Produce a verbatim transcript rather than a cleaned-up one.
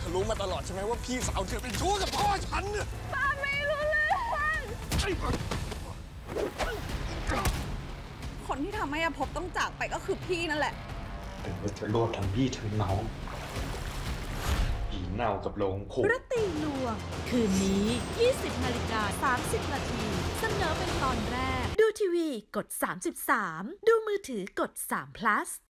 อรู้มาตลอดใช่ไหมว่าพี่สาวเธอเป็นชู้กับพ่อฉันเนี่ยป้าไม่รู้เรื่องคนที่ทำให้อภพต้องจากไปก็คือพี่นั่นแหละหรือว่าจะรวบทั้งพี่ทั้งน้องผีเน่ากับโลงผุประตีลวงคืนนี้ ยี่สิบนาฬิกาสามสิบนาทีเสนอเป็นตอนแรกดูทีวีกดสามสิบสามดูมือถือกดสาม plus